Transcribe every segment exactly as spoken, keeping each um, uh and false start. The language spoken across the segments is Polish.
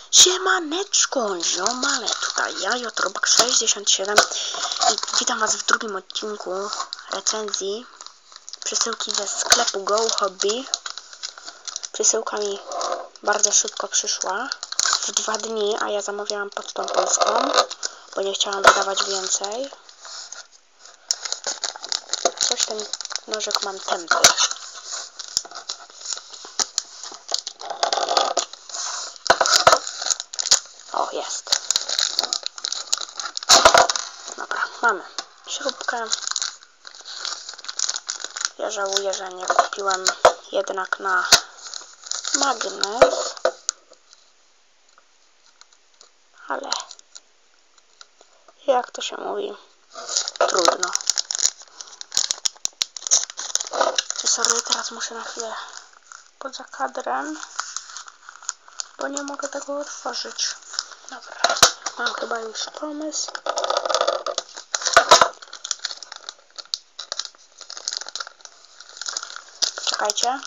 Siemaneczko, ziomale, tutaj ja, Jotrobak sześćdziesiąt siedem i witam was w drugim odcinku recenzji przesyłki ze sklepu Go Hobby. Przesyłka mi bardzo szybko przyszła, w dwa dni, a ja zamawiałam pocztą polską, bo nie chciałam wydawać więcej. Coś ten nożek mam tępy. O, jest. Dobra, mamy śrubkę. Ja żałuję, że nie kupiłem jednak na magnes, ale jak to się mówi, trudno. Sorry, teraz muszę na chwilę poza kadrem, bo nie mogę tego otworzyć. Dobra, mam chyba już pomysł. Czekajcie.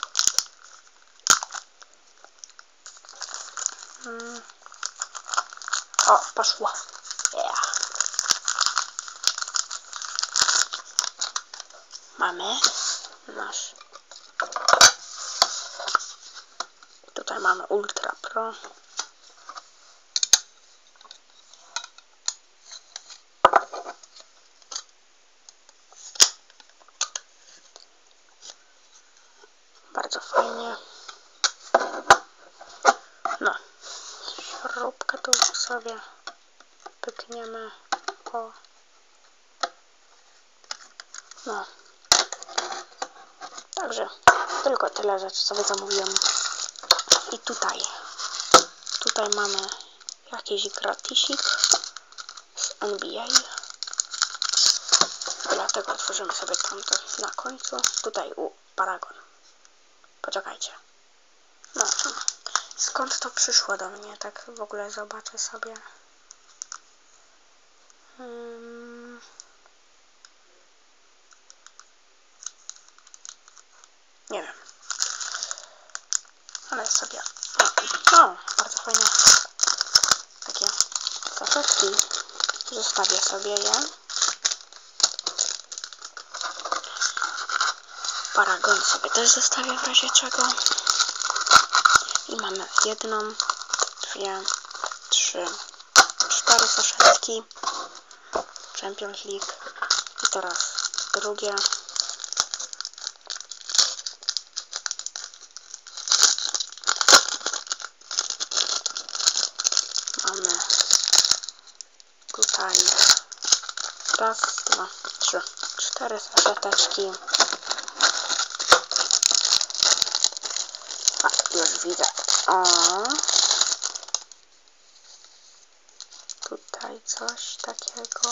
Hmm. O, poszło. Yeah. Mamy nasz. Tutaj mamy Ultra Pro. Bardzo fajnie. No, śrubkę tu sobie pykniemy. O. No. Także tylko tyle rzeczy sobie zamówiłem. I tutaj. Tutaj mamy jakiś gratisik z N B A. Dlatego otworzymy sobie tamto na końcu. Tutaj u Paragon. Poczekajcie. No, skąd to przyszło do mnie? Tak w ogóle zobaczę sobie. Hmm. Nie wiem. Ale sobie... O, o, bardzo fajne takie saszetki. Zostawię sobie je. Paragon sobie też zostawię w razie czego. I mamy jedną, dwie, trzy, cztery saszetki Champions League. I teraz drugie. Mamy tutaj raz, dwa, trzy, cztery saszeteczki. A, już widzę. O, tutaj coś takiego.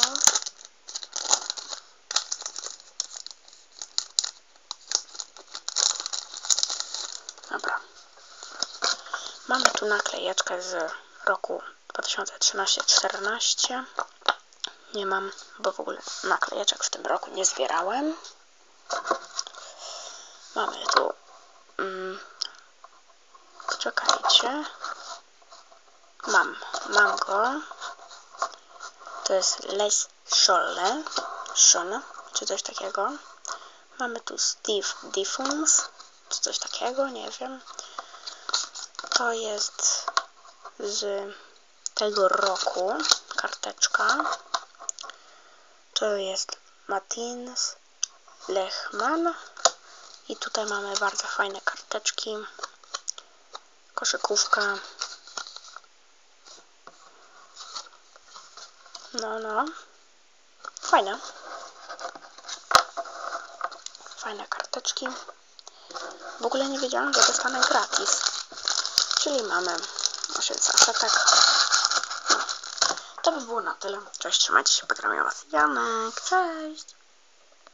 Dobra. Mamy tu naklejeczkę z roku dwa tysiące trzynaście czternaście. Nie mam, bo w ogóle naklejeczek w tym roku nie zbierałem. Mamy tu mm, czekajcie. Mam mango. To jest Les Scholle, Scholle, czy coś takiego. Mamy tu Steve Diffons, czy coś takiego, nie wiem. To jest z tego roku karteczka. To jest Matins Lechman. I tutaj mamy bardzo fajne karteczki. Koszykówka. No, no. Fajne. Fajne karteczki. W ogóle nie wiedziałam, że dostanę gratis. Czyli mamy osiem saszetek. No. To by było na tyle. Cześć, trzymajcie się, pozdrawiam was. Janek, cześć!